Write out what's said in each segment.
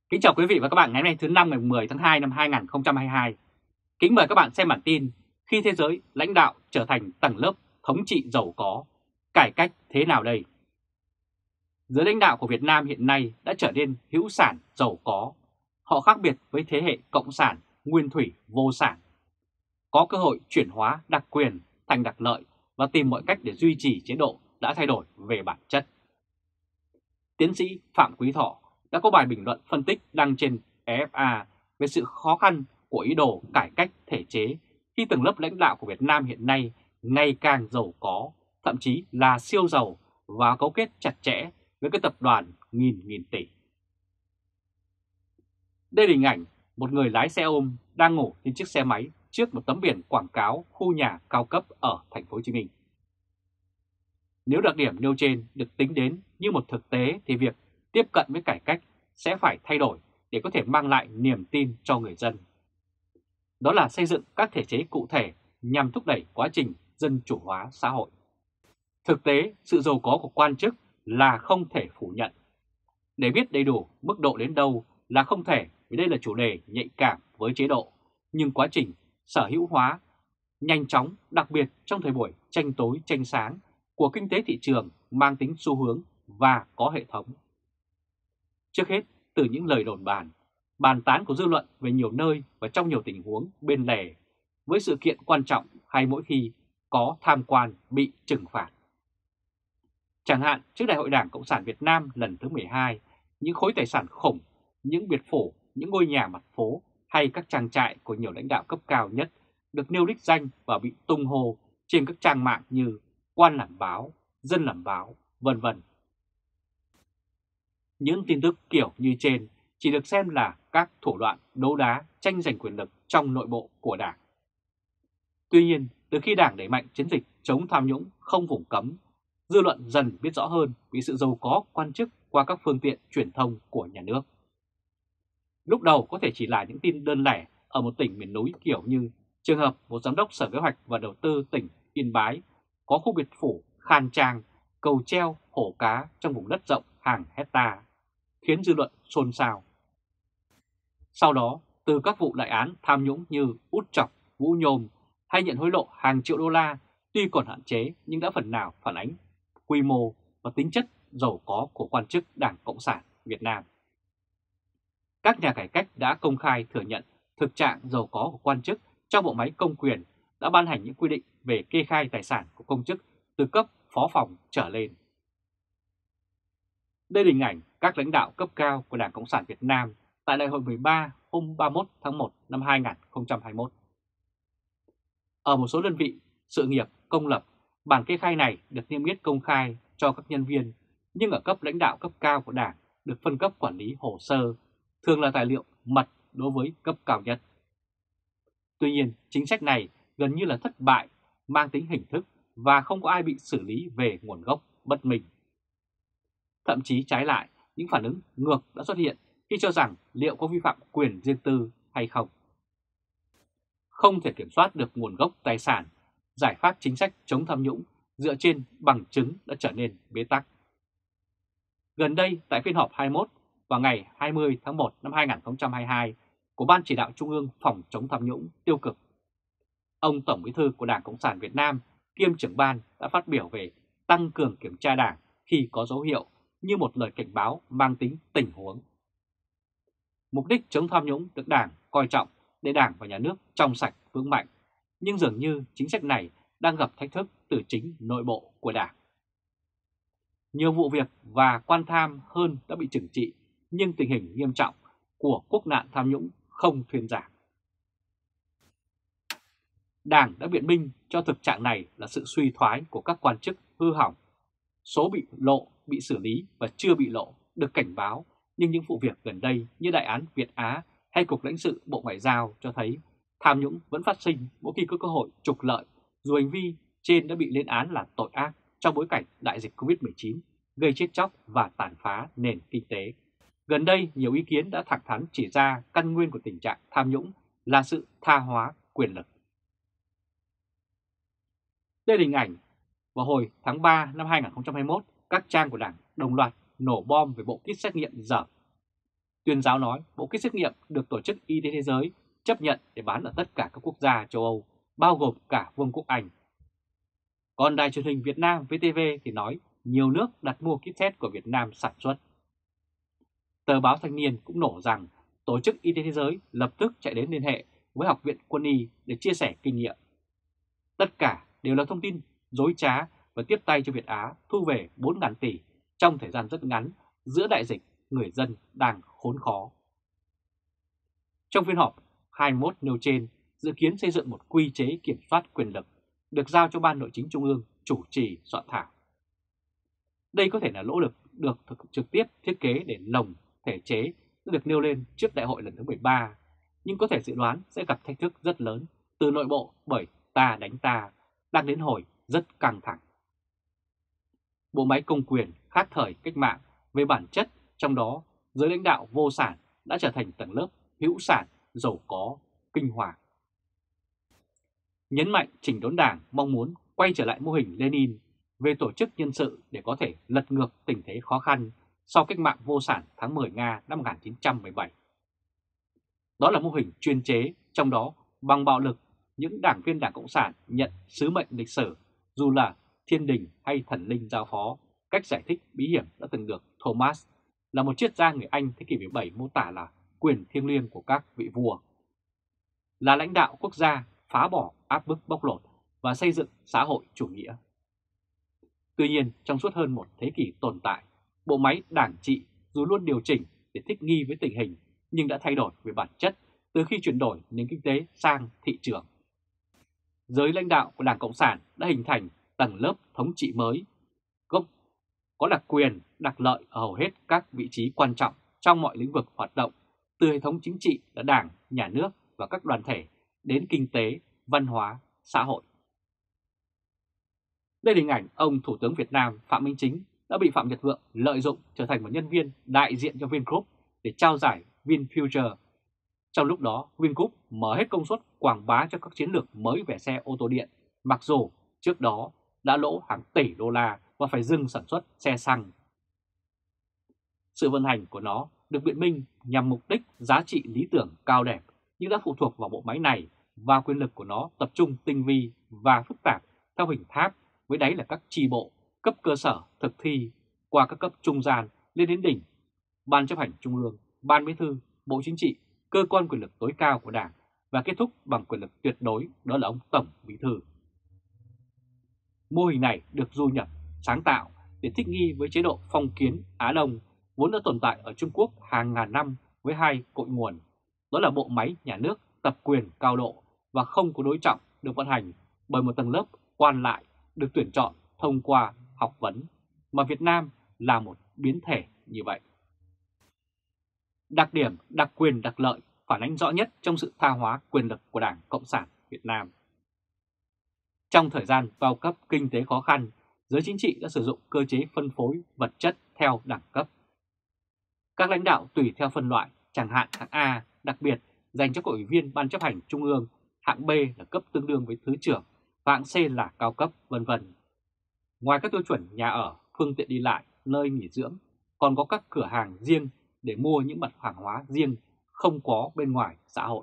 Kính chào quý vị và các bạn ngày hôm nay thứ năm ngày 10 tháng 2 năm 2022. Kính mời các bạn xem bản tin khi thế giới lãnh đạo trở thành tầng lớp thống trị giàu có, cải cách thế nào đây? Giới lãnh đạo của Việt Nam hiện nay đã trở nên hữu sản giàu có. Họ khác biệt với thế hệ cộng sản, nguyên thủy, vô sản. Có cơ hội chuyển hóa đặc quyền thành đặc lợi và tìm mọi cách để duy trì chế độ đã thay đổi về bản chất. Tiến sĩ Phạm Quý Thọ đã có bài bình luận phân tích đăng trên EFA về sự khó khăn của ý đồ cải cách thể chế khi tầng lớp lãnh đạo của Việt Nam hiện nay ngày càng giàu có, thậm chí là siêu giàu và cấu kết chặt chẽ với các tập đoàn nghìn tỷ. Đây là hình ảnh một người lái xe ôm đang ngủ trên chiếc xe máy trước một tấm biển quảng cáo khu nhà cao cấp ở thành phố Hồ Chí Minh. Nếu đặc điểm nêu trên được tính đến như một thực tế thì việc tiếp cận với cải cách sẽ phải thay đổi để có thể mang lại niềm tin cho người dân. Đó là xây dựng các thể chế cụ thể nhằm thúc đẩy quá trình dân chủ hóa xã hội. Thực tế, sự giàu có của quan chức là không thể phủ nhận. Để biết đầy đủ mức độ đến đâu là không thể vì đây là chủ đề nhạy cảm với chế độ, nhưng quá trình sở hữu hóa nhanh chóng, đặc biệt trong thời buổi tranh tối tranh sáng của kinh tế thị trường mang tính xu hướng và có hệ thống. Trước hết, từ những lời đồn bàn tán của dư luận về nhiều nơi và trong nhiều tình huống bên lề, với sự kiện quan trọng hay mỗi khi có tham quan bị trừng phạt. Chẳng hạn trước Đại hội Đảng Cộng sản Việt Nam lần thứ 12, những khối tài sản khủng, những biệt phủ, những ngôi nhà mặt phố hay các trang trại của nhiều lãnh đạo cấp cao nhất được nêu đích danh và bị tung hô trên các trang mạng như Quan làm báo, Dân làm báo, vân vân. Những tin tức kiểu như trên chỉ được xem là các thủ đoạn đấu đá tranh giành quyền lực trong nội bộ của Đảng. Tuy nhiên, từ khi Đảng đẩy mạnh chiến dịch chống tham nhũng không vùng cấm, dư luận dần biết rõ hơn về sự giàu có quan chức qua các phương tiện truyền thông của nhà nước. Lúc đầu có thể chỉ là những tin đơn lẻ ở một tỉnh miền núi kiểu như trường hợp một giám đốc Sở Kế hoạch và Đầu tư tỉnh Yên Bái có khu biệt phủ khang trang, cầu treo, hổ cá trong vùng đất rộng hàng hecta, khiến dư luận xôn xao. Sau đó, từ các vụ đại án tham nhũng như Út Chọc, Vũ Nhôm hay nhận hối lộ hàng triệu đô la tuy còn hạn chế nhưng đã phần nào phản ánh quy mô và tính chất giàu có của quan chức Đảng Cộng sản Việt Nam. Các nhà cải cách đã công khai thừa nhận thực trạng giàu có của quan chức trong bộ máy công quyền, đã ban hành những quy định về kê khai tài sản của công chức từ cấp phó phòng trở lên. Đây là hình ảnh các lãnh đạo cấp cao của Đảng Cộng sản Việt Nam tại Đại hội 13 hôm 31 tháng 1 năm 2021. Ở một số đơn vị sự nghiệp công lập, bản kê khai này được niêm yết công khai cho các nhân viên, nhưng ở cấp lãnh đạo cấp cao của Đảng được phân cấp quản lý hồ sơ, thường là tài liệu mật đối với cấp cao nhất. Tuy nhiên, chính sách này gần như là thất bại, mang tính hình thức và không có ai bị xử lý về nguồn gốc bất minh. Thậm chí trái lại, những phản ứng ngược đã xuất hiện khi cho rằng liệu có vi phạm quyền riêng tư hay không. Không thể kiểm soát được nguồn gốc tài sản, giải pháp chính sách chống tham nhũng dựa trên bằng chứng đã trở nên bế tắc. Gần đây, tại phiên họp 21 vào ngày 20 tháng 1 năm 2022 của Ban Chỉ đạo Trung ương phòng chống tham nhũng tiêu cực, ông Tổng Bí thư của Đảng Cộng sản Việt Nam kiêm trưởng ban đã phát biểu về tăng cường kiểm tra Đảng khi có dấu hiệu, như một lời cảnh báo mang tính tình huống. Mục đích chống tham nhũng được Đảng coi trọng để Đảng và Nhà nước trong sạch vững mạnh, nhưng dường như chính sách này đang gặp thách thức từ chính nội bộ của Đảng. Nhiều vụ việc và quan tham hơn đã bị trừng trị, nhưng tình hình nghiêm trọng của quốc nạn tham nhũng không thuyên giảm. Đảng đã biện minh cho thực trạng này là sự suy thoái của các quan chức hư hỏng. Số bị lộ, bị xử lý và chưa bị lộ được cảnh báo, nhưng những vụ việc gần đây như đại án Việt Á hay Cục lãnh sự Bộ Ngoại giao cho thấy tham nhũng vẫn phát sinh mỗi khi có cơ hội trục lợi, dù hành vi trên đã bị lên án là tội ác trong bối cảnh đại dịch Covid-19 gây chết chóc và tàn phá nền kinh tế. Gần đây, nhiều ý kiến đã thẳng thắn chỉ ra căn nguyên của tình trạng tham nhũng là sự tha hóa quyền lực. Đây là hình ảnh vào hồi tháng 3 năm 2021, các trang của Đảng đồng loạt nổ bom về bộ kit xét nghiệm dởm. Tuyên giáo nói bộ kit xét nghiệm được Tổ chức Y tế Thế giới chấp nhận để bán ở tất cả các quốc gia châu Âu, bao gồm cả Vương quốc Anh. Còn đài truyền hình Việt Nam VTV thì nói nhiều nước đặt mua kit test của Việt Nam sản xuất. Tờ báo Thanh niên cũng nổ rằng Tổ chức Y tế Thế giới lập tức chạy đến liên hệ với Học viện Quân y để chia sẻ kinh nghiệm. Tất cả đều là thông tin dối trá và tiếp tay cho Việt Á thu về 4.000 tỷ trong thời gian rất ngắn giữa đại dịch, người dân đang khốn khó. Trong phiên họp 21 nêu trên, dự kiến xây dựng một quy chế kiểm soát quyền lực được giao cho Ban Nội chính Trung ương chủ trì soạn thảo. Đây có thể là nỗ lực được trực tiếp thiết kế để lồng thể chế được nêu lên trước đại hội lần thứ 13, nhưng có thể dự đoán sẽ gặp thách thức rất lớn từ nội bộ bởi ta đánh ta đang đến hồi rất căng thẳng. Bộ máy công quyền khác thời cách mạng về bản chất, trong đó giới lãnh đạo vô sản đã trở thành tầng lớp hữu sản, giàu có, kinh hoàng. Nhấn mạnh chỉnh đốn Đảng mong muốn quay trở lại mô hình Lenin về tổ chức nhân sự để có thể lật ngược tình thế khó khăn sau cách mạng vô sản tháng 10 Nga năm 1917. Đó là mô hình chuyên chế, trong đó bằng bạo lực, những đảng viên Đảng Cộng sản nhận sứ mệnh lịch sử, dù là thiên đình hay thần linh giao phó. Cách giải thích bí hiểm đã từng được Thomas, là một triết gia người Anh thế kỷ 17 mô tả là quyền thiêng liêng của các vị vua. Là lãnh đạo quốc gia, phá bỏ áp bức bóc lột và xây dựng xã hội chủ nghĩa. Tuy nhiên, trong suốt hơn một thế kỷ tồn tại, bộ máy đảng trị dù luôn điều chỉnh để thích nghi với tình hình nhưng đã thay đổi về bản chất từ khi chuyển đổi nền kinh tế sang thị trường. Giới lãnh đạo của Đảng Cộng sản đã hình thành tầng lớp thống trị mới, gốc có đặc quyền, đặc lợi ở hầu hết các vị trí quan trọng trong mọi lĩnh vực hoạt động, từ hệ thống chính trị là Đảng, Nhà nước và các đoàn thể đến kinh tế, văn hóa, xã hội. Đây là hình ảnh ông Thủ tướng Việt Nam Phạm Minh Chính đã bị Phạm Nhật Vượng lợi dụng trở thành một nhân viên đại diện cho Vingroup để trao giải VinFuture. Trong lúc đó, Vingroup mở hết công suất quảng bá cho các chiến lược mới về xe ô tô điện, mặc dù trước đó đã lỗ hàng tỷ đô la và phải dừng sản xuất xe xăng. Sự vận hành của nó được biện minh nhằm mục đích giá trị lý tưởng cao đẹp, nhưng đã phụ thuộc vào bộ máy này và quyền lực của nó tập trung tinh vi và phức tạp theo hình tháp, với đáy là các chi bộ, cấp cơ sở thực thi qua các cấp trung gian lên đến đỉnh, Ban chấp hành Trung ương, Ban Bí thư, Bộ Chính trị, cơ quan quyền lực tối cao của Đảng và kết thúc bằng quyền lực tuyệt đối, đó là ông Tổng Bí thư. Mô hình này được du nhập, sáng tạo để thích nghi với chế độ phong kiến Á Đông vốn đã tồn tại ở Trung Quốc hàng ngàn năm với hai cội nguồn, đó là bộ máy nhà nước tập quyền cao độ và không có đối trọng, được vận hành bởi một tầng lớp quan lại được tuyển chọn thông qua học vấn, mà Việt Nam là một biến thể như vậy. Đặc điểm đặc quyền đặc lợi phản ánh rõ nhất trong sự tha hóa quyền lực của Đảng Cộng sản Việt Nam. Trong thời gian bao cấp kinh tế khó khăn, giới chính trị đã sử dụng cơ chế phân phối vật chất theo đẳng cấp. Các lãnh đạo tùy theo phân loại, chẳng hạn hạng A đặc biệt dành cho các ủy viên Ban chấp hành Trung ương, hạng B là cấp tương đương với thứ trưởng, và hạng C là cao cấp, vân vân. Ngoài các tiêu chuẩn nhà ở, phương tiện đi lại, nơi nghỉ dưỡng, còn có các cửa hàng riêng để mua những mặt hàng hóa riêng không có bên ngoài xã hội.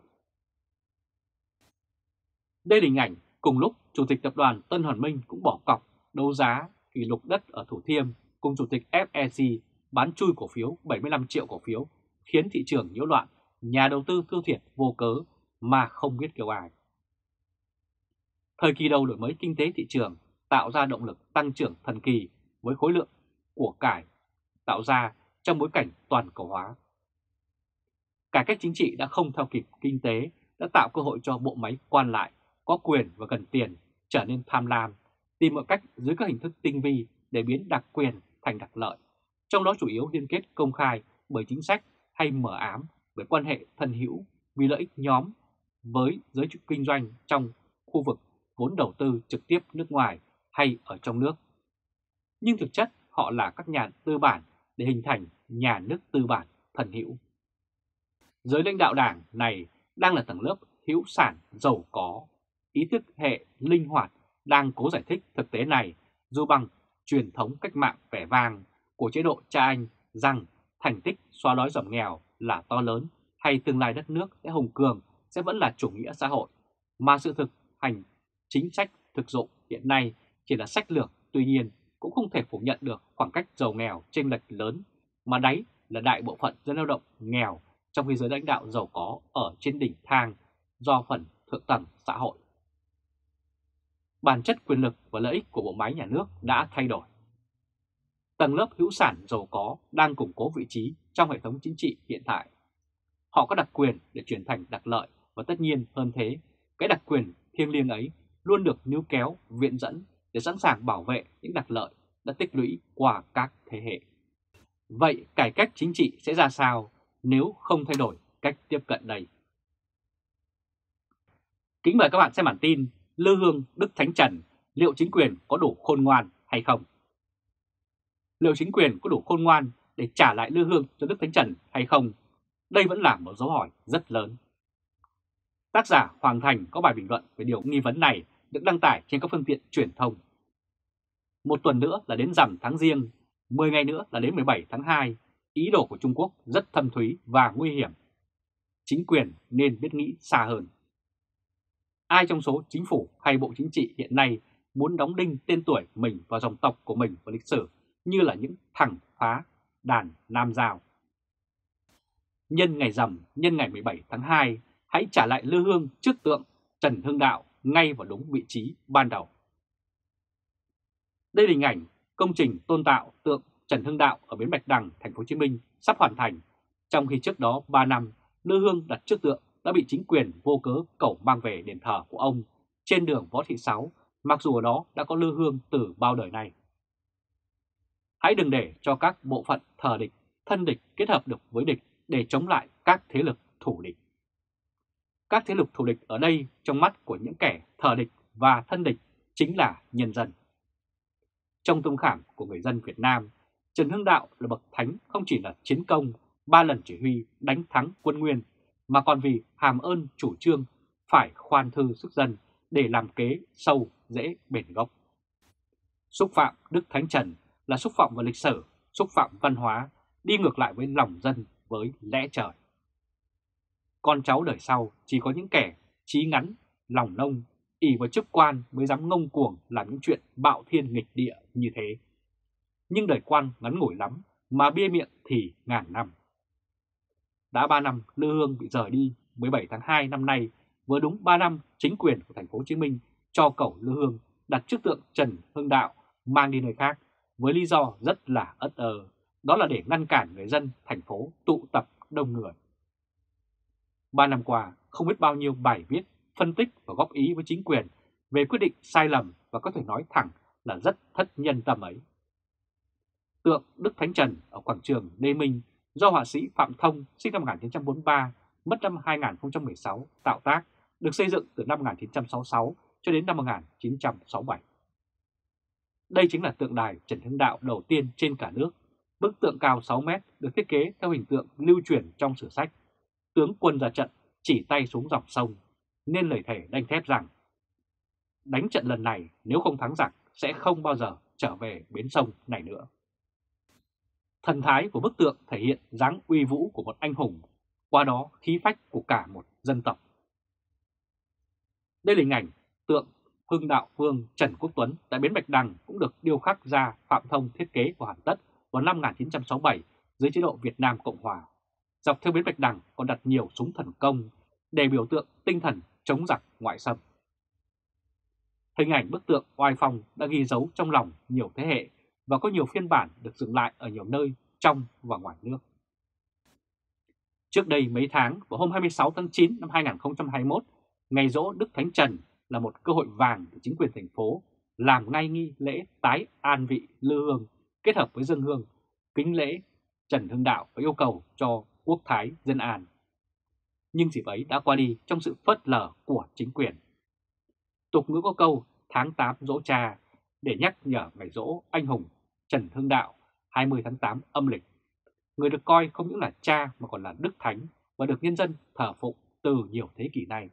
Đây là hình ảnh cùng lúc Chủ tịch Tập đoàn Tân Hoàn Minh cũng bỏ cọc đấu giá kỷ lục đất ở Thủ Thiêm cùng Chủ tịch FEC bán chui cổ phiếu 75 triệu cổ phiếu, khiến thị trường nhiễu loạn, nhà đầu tư thua thiệt vô cớ mà không biết kêu ai. Thời kỳ đầu đổi mới kinh tế thị trường tạo ra động lực tăng trưởng thần kỳ với khối lượng của cải tạo ra trong bối cảnh toàn cầu hóa. Cải cách chính trị đã không theo kịp kinh tế, đã tạo cơ hội cho bộ máy quan lại có quyền và cần tiền trở nên tham lam, tìm mọi cách dưới các hình thức tinh vi để biến đặc quyền thành đặc lợi, trong đó chủ yếu liên kết công khai bởi chính sách hay mờ ám bởi quan hệ thân hữu vì lợi ích nhóm với giới kinh doanh trong khu vực vốn đầu tư trực tiếp nước ngoài hay ở trong nước. Nhưng thực chất họ là các nhà tư bản để hình thành nhà nước tư bản thân hữu. Giới lãnh đạo Đảng này đang là tầng lớp hữu sản giàu có, ý thức hệ linh hoạt đang cố giải thích thực tế này dù bằng truyền thống cách mạng vẻ vang của chế độ cha anh rằng thành tích xóa đói giảm nghèo là to lớn hay tương lai đất nước sẽ hùng cường sẽ vẫn là chủ nghĩa xã hội, mà sự thực hành chính sách thực dụng hiện nay chỉ là sách lược. Tuy nhiên cũng không thể phủ nhận được khoảng cách giàu nghèo chênh lệch lớn, mà đáy là đại bộ phận dân lao động nghèo, trong khi giới lãnh đạo giàu có ở trên đỉnh thang do phần thượng tầng xã hội. Bản chất quyền lực và lợi ích của bộ máy nhà nước đã thay đổi. Tầng lớp hữu sản giàu có đang củng cố vị trí trong hệ thống chính trị hiện tại. Họ có đặc quyền để chuyển thành đặc lợi, và tất nhiên hơn thế, cái đặc quyền thiêng liêng ấy luôn được níu kéo, viện dẫn để sẵn sàng bảo vệ những đặc lợi đã tích lũy qua các thế hệ. Vậy cải cách chính trị sẽ ra sao nếu không thay đổi cách tiếp cận đây? Kính mời các bạn xem bản tin Lư Hương Đức Thánh Trần, liệu chính quyền có đủ khôn ngoan hay không? Liệu chính quyền có đủ khôn ngoan để trả lại Lư Hương cho Đức Thánh Trần hay không? Đây vẫn là một dấu hỏi rất lớn. Tác giả Hoàng Thành có bài bình luận về điều nghi vấn này được đăng tải trên các phương tiện truyền thông. Một tuần nữa là đến rằm tháng Giêng, 10 ngày nữa là đến 17 tháng 2, ý đồ của Trung Quốc rất thâm thúy và nguy hiểm. Chính quyền nên biết nghĩ xa hơn. Ai trong số chính phủ hay bộ chính trị hiện nay muốn đóng đinh tên tuổi mình vào dòng tộc của mình vào lịch sử như là những thằng phá đàn nam giao? Nhân ngày rằm, nhân ngày 17 tháng 2, hãy trả lại Lư Hương trước tượng Trần Hưng Đạo ngay vào đúng vị trí ban đầu. Đây là hình ảnh công trình tôn tạo tượng Trần Hưng Đạo ở bến Bạch Đằng, thành phố Hồ Chí Minh sắp hoàn thành, trong khi trước đó 3 năm Lư Hương đặt trước tượng đã bị chính quyền vô cớ cẩu mang về đền thờ của ông trên đường Võ Thị Sáu, mặc dù ở đó đã có Lư Hương từ bao đời nay. Hãy đừng để cho các bộ phận thờ địch, thân địch kết hợp được với địch để chống lại các thế lực thù địch. Các thế lực thù địch ở đây trong mắt của những kẻ thờ địch và thân địch chính là nhân dân. Trong tâm khảm của người dân Việt Nam, Trần Hưng Đạo là bậc thánh không chỉ là chiến công 3 lần chỉ huy đánh thắng quân Nguyên, mà còn vì hàm ơn chủ trương phải khoan thư sức dân để làm kế sâu dễ bền gốc. Xúc phạm Đức Thánh Trần là xúc phạm vào lịch sử, xúc phạm văn hóa, đi ngược lại với lòng dân, với lẽ trời. Con cháu đời sau chỉ có những kẻ trí ngắn, lòng nông, ỷ vào chức quan mới dám ngông cuồng làm những chuyện bạo thiên nghịch địa như thế. Nhưng đời quan ngắn ngủi lắm, mà bia miệng thì ngàn năm. Đã 3 năm Lư Hương bị rời đi, 17 tháng 2 năm nay, vừa đúng 3 năm chính quyền của thành phố Hồ Chí Minh cho cẩu Lư Hương đặt trước tượng Trần Hưng Đạo mang đi nơi khác với lý do rất là ất ơ, đó là để ngăn cản người dân thành phố tụ tập đông người. 3 năm qua, không biết bao nhiêu bài viết, phân tích và góp ý với chính quyền về quyết định sai lầm và có thể nói thẳng là rất thất nhân tâm ấy. Tượng Đức Thánh Trần ở quảng trường Lê Minh do họa sĩ Phạm Thông sinh năm 1943, mất năm 2016 tạo tác, được xây dựng từ năm 1966 cho đến năm 1967. Đây chính là tượng đài Trần Hưng Đạo đầu tiên trên cả nước. Bức tượng cao 6 mét được thiết kế theo hình tượng lưu truyền trong sử sách tướng quân ra trận chỉ tay xuống dòng sông, nên lời thề đanh thép rằng đánh trận lần này nếu không thắng giặc sẽ không bao giờ trở về bến sông này nữa. Thần thái của bức tượng thể hiện dáng uy vũ của một anh hùng, qua đó khí phách của cả một dân tộc. Đây là hình ảnh tượng Hưng Đạo Vương Trần Quốc Tuấn tại bến Bạch Đằng cũng được điêu khắc ra Phạm Thông thiết kế và hoàn tất vào năm 1967 dưới chế độ Việt Nam Cộng Hòa. Dọc theo bến Bạch Đằng còn đặt nhiều súng thần công để biểu tượng tinh thần chống giặc ngoại xâm. Hình ảnh bức tượng oai phong đã ghi dấu trong lòng nhiều thế hệ và có nhiều phiên bản được dựng lại ở nhiều nơi trong và ngoài nước. Trước đây mấy tháng, vào hôm 26 tháng 9 năm 2021, ngày giỗ Đức Thánh Trần là một cơ hội vàng để chính quyền thành phố làm ngay nghi lễ tái an vị Lư Hương kết hợp với dâng hương kính lễ Trần Hưng Đạo và yêu cầu cho quốc thái dân an. Nhưng dịp ấy đã qua đi trong sự phớt lờ của chính quyền. Tục ngữ có câu tháng 8 giỗ cha để nhắc nhở ngày giỗ anh hùng Trần Hưng Đạo 20 tháng 8 âm lịch. Người được coi không những là cha mà còn là Đức Thánh và được nhân dân thờ phụng từ nhiều thế kỷ nay.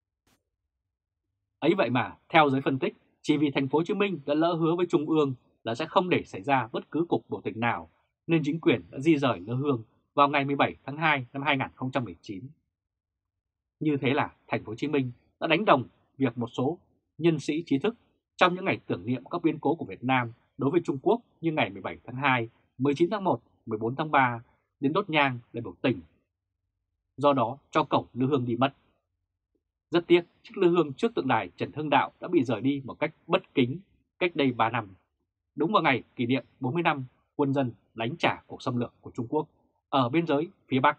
Ấy vậy mà, theo giới phân tích, chỉ vì thành phố Hồ Chí Minh đã lỡ hứa với Trung ương là sẽ không để xảy ra bất cứ cuộc biểu tình nào, nên chính quyền đã di rời Lư Hương vào ngày 17 tháng 2 năm 2019. Như thế là thành phố Hồ Chí Minh đã đánh đồng việc một số nhân sĩ trí thức trong những ngày tưởng niệm các biến cố của Việt Nam đối với Trung Quốc như ngày 17 tháng 2, 19 tháng 1, 14 tháng 3 đến đốt nhang để biểu tình. Do đó cho cổng lư hương đi mất. Rất tiếc, chiếc lư hương trước tượng đài Trần Hưng Đạo đã bị rời đi một cách bất kính cách đây 3 năm, đúng vào ngày kỷ niệm 40 năm quân dân đánh trả cuộc xâm lược của Trung Quốc ở biên giới phía Bắc.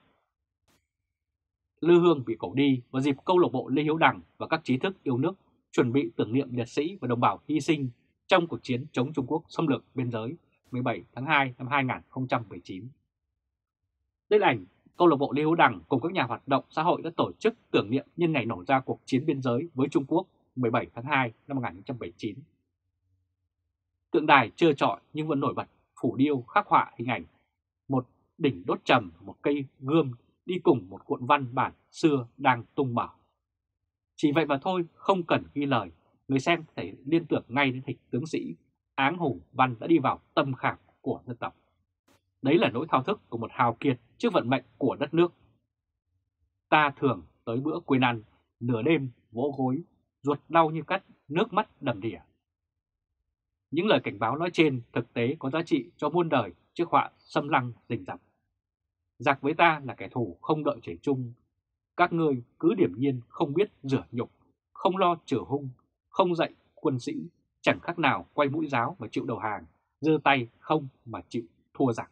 Lư hương bị cẩu đi vào dịp câu lạc bộ Lê Hiếu Đằng và các trí thức yêu nước chuẩn bị tưởng niệm liệt sĩ và đồng bào hy sinh trong cuộc chiến chống Trung Quốc xâm lược biên giới 17 tháng 2 năm 2019. Đây là ảnh câu lạc bộ Lê Hiếu Đằng cùng các nhà hoạt động xã hội đã tổ chức tưởng niệm nhân ngày nổ ra cuộc chiến biên giới với Trung Quốc 17 tháng 2 năm 1979. Tượng đài trơ trọi nhưng vẫn nổi bật phủ điêu khắc họa hình ảnh một đỉnh đốt trầm, một cây gươm đi cùng một cuộn văn bản xưa đang tung mở. Chỉ vậy mà thôi, không cần ghi lời, người xem có thể liên tưởng ngay đến hình tướng sĩ áng hùng văn đã đi vào tâm khảm của dân tộc. Đấy là nỗi thao thức của một hào kiệt trước vận mệnh của đất nước. Ta thường tới bữa quên ăn, nửa đêm vỗ gối, ruột đau như cắt, nước mắt đầm đìa. Những lời cảnh báo nói trên thực tế có giá trị cho muôn đời trước họa xâm lăng rình rập. Giặc với ta là kẻ thù không đợi trời chung. Các ngươi cứ điềm nhiên không biết rửa nhục, không lo chữa hung, không dạy quân sĩ, chẳng khác nào quay mũi giáo mà chịu đầu hàng, giơ tay không mà chịu thua giặc.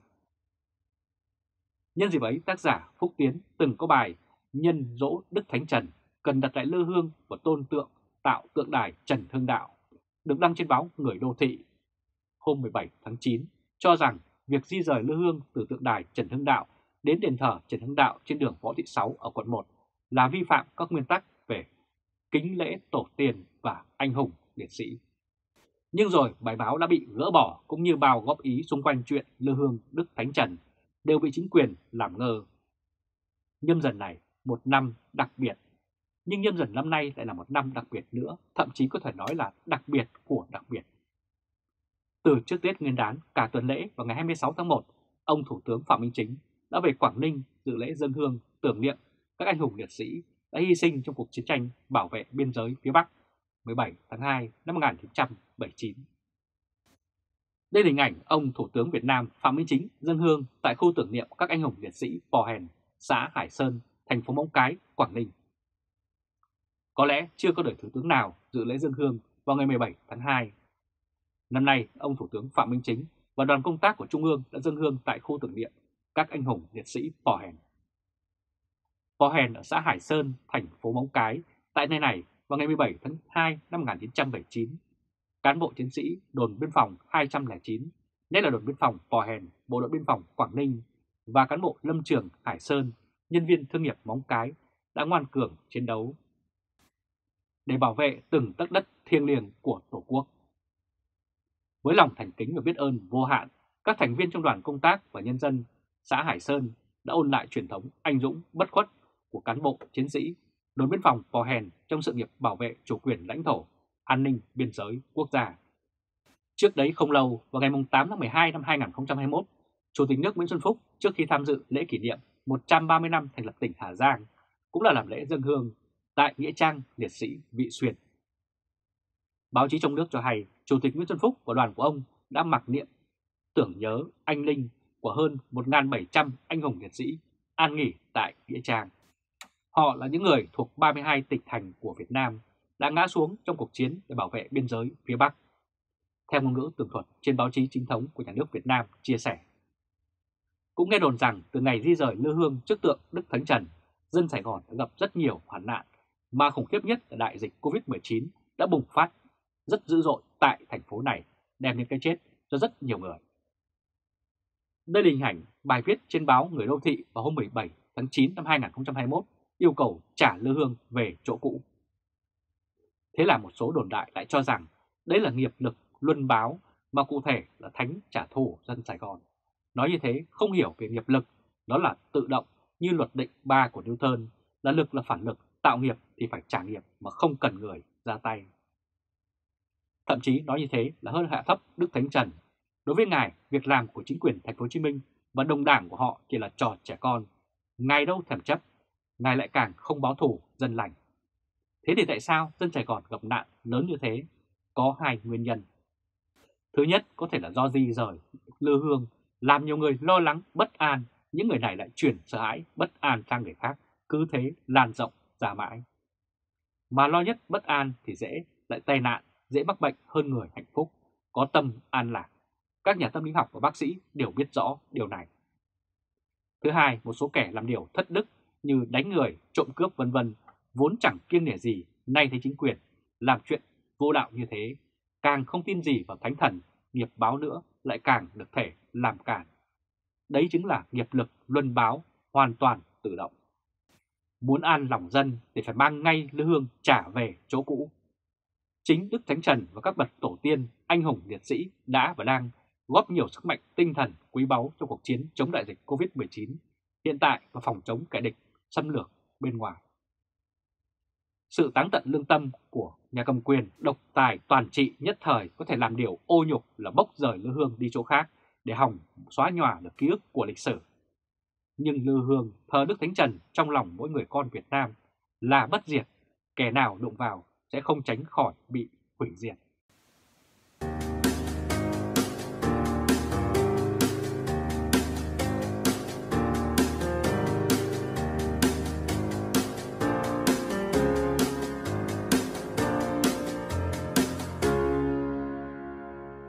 Nhân dịp ấy, tác giả Phúc Tiến từng có bài nhân dỗ Đức Thánh Trần cần đặt lại lư hương và tôn tượng tạo tượng đài Trần Hưng Đạo, được đăng trên báo Người Đô Thị hôm 17 tháng 9, cho rằng việc di rời lư hương từ tượng đài Trần Hưng Đạo đến đền thờ Trần Hưng Đạo trên đường Võ Thị Sáu ở quận 1 là vi phạm các nguyên tắc về kính lễ tổ tiên và anh hùng liệt sĩ. Nhưng rồi bài báo đã bị gỡ bỏ cũng như bao góp ý xung quanh chuyện lư hương Đức Thánh Trần đều bị chính quyền làm ngơ. Nhâm Dần này một năm đặc biệt, nhưng Nhâm Dần năm nay lại là một năm đặc biệt nữa, thậm chí có thể nói là đặc biệt của đặc biệt. Từ trước Tết Nguyên đán cả tuần lễ vào ngày 26 tháng 1, ông Thủ tướng Phạm Minh Chính đã về Quảng Ninh dự lễ dâng hương tưởng niệm các anh hùng liệt sĩ đã hy sinh trong cuộc chiến tranh bảo vệ biên giới phía Bắc 17 tháng 2 năm 1979. Đây là hình ảnh ông Thủ tướng Việt Nam Phạm Minh Chính dâng hương tại khu tưởng niệm các anh hùng liệt sĩ Pò Hèn, xã Hải Sơn, thành phố Móng Cái, Quảng Ninh. Có lẽ chưa có đời Thủ tướng nào dự lễ dâng hương vào ngày 17 tháng 2. Năm nay, ông Thủ tướng Phạm Minh Chính và đoàn công tác của Trung ương đã dâng hương tại khu tưởng niệm các anh hùng liệt sĩ Pò Hèn. Pò Hèn ở xã Hải Sơn, thành phố Móng Cái. Tại nơi này, vào ngày 17 tháng 2 năm 1979, cán bộ chiến sĩ đồn biên phòng 209, nhất là đồn biên phòng Pò Hèn, bộ đội biên phòng Quảng Ninh và cán bộ lâm trường Hải Sơn, nhân viên thương nghiệp Móng Cái đã ngoan cường chiến đấu để bảo vệ từng tấc đất thiêng liêng của Tổ quốc. Với lòng thành kính và biết ơn vô hạn, các thành viên trong đoàn công tác và nhân dân xã Hải Sơn đã ôn lại truyền thống anh dũng bất khuất của cán bộ chiến sĩ đồn biên phòng Pò Hèn trong sự nghiệp bảo vệ chủ quyền lãnh thổ, an ninh biên giới quốc gia. Trước đấy không lâu, vào ngày 8 tháng 12 năm 2021, Chủ tịch nước Nguyễn Xuân Phúc trước khi tham dự lễ kỷ niệm 130 năm thành lập tỉnh Hà Giang cũng là làm lễ dâng hương tại nghĩa trang liệt sĩ Vị Xuyên. Báo chí trong nước cho hay Chủ tịch Nguyễn Xuân Phúc và đoàn của ông đã mặc niệm tưởng nhớ anh linh của hơn 1.700 anh hùng liệt sĩ an nghỉ tại nghĩa trang. Họ là những người thuộc 32 tỉnh thành của Việt Nam đã ngã xuống trong cuộc chiến để bảo vệ biên giới phía Bắc. Theo ngôn ngữ tường thuật trên báo chí chính thống của nhà nước Việt Nam chia sẻ. Cũng nghe đồn rằng từ ngày di rời lư hương trước tượng Đức Thánh Trần, dân Sài Gòn đã gặp rất nhiều hoạn nạn, mà khủng khiếp nhất là đại dịch Covid-19 đã bùng phát rất dữ dội tại thành phố này, đem đến cái chết cho rất nhiều người. Đây là hình ảnh bài viết trên báo Người Đô Thị vào hôm 17 tháng 9 năm 2021 yêu cầu trả lư hương về chỗ cũ. Thế là một số đồn đại lại cho rằng đấy là nghiệp lực luân báo, mà cụ thể là thánh trả thù dân Sài Gòn. Nói như thế không hiểu về nghiệp lực, đó là tự động như luật định 3 của Newton, là lực là phản lực, tạo nghiệp thì phải trả nghiệp mà không cần người ra tay. Thậm chí nói như thế là hơn hạ thấp Đức Thánh Trần. Đối với ngài, việc làm của chính quyền thành phố Hồ Chí Minh và đồng đảng của họ chỉ là trò trẻ con. Ngài đâu thèm chấp, Ngài lại càng không báo thù dân lành. Thế thì tại sao dân Sài Gòn gặp nạn lớn như thế? Có hai nguyên nhân. Thứ nhất có thể là do di rời lư hương, làm nhiều người lo lắng, bất an, những người này lại chuyển sợ hãi, bất an sang người khác, cứ thế lan rộng ra mãi. Mà lo nhất bất an thì dễ lại tai nạn, dễ mắc bệnh hơn người hạnh phúc, có tâm an lạc. Các nhà tâm lý học và bác sĩ đều biết rõ điều này. Thứ hai, một số kẻ làm điều thất đức như đánh người, trộm cướp vân vân, vốn chẳng kiêng nể gì, nay thấy chính quyền làm chuyện vô đạo như thế, càng không tin gì vào thánh thần, nghiệp báo nữa lại càng được thể làm cản. Đấy chính là nghiệp lực luân báo hoàn toàn tự động. Muốn an lòng dân thì phải mang ngay lư hương trả về chỗ cũ. Chính Đức Thánh Trần và các bậc tổ tiên, anh hùng liệt sĩ đã và đang góp nhiều sức mạnh tinh thần quý báu trong cuộc chiến chống đại dịch Covid-19 hiện tại và phòng chống kẻ địch xâm lược bên ngoài. Sự táng tận lương tâm của nhà cầm quyền độc tài toàn trị nhất thời có thể làm điều ô nhục là bốc rời lư hương đi chỗ khác để hòng xóa nhòa được ký ức của lịch sử. Nhưng lư hương thờ Đức Thánh Trần trong lòng mỗi người con Việt Nam là bất diệt, kẻ nào đụng vào sẽ không tránh khỏi bị hủy diệt.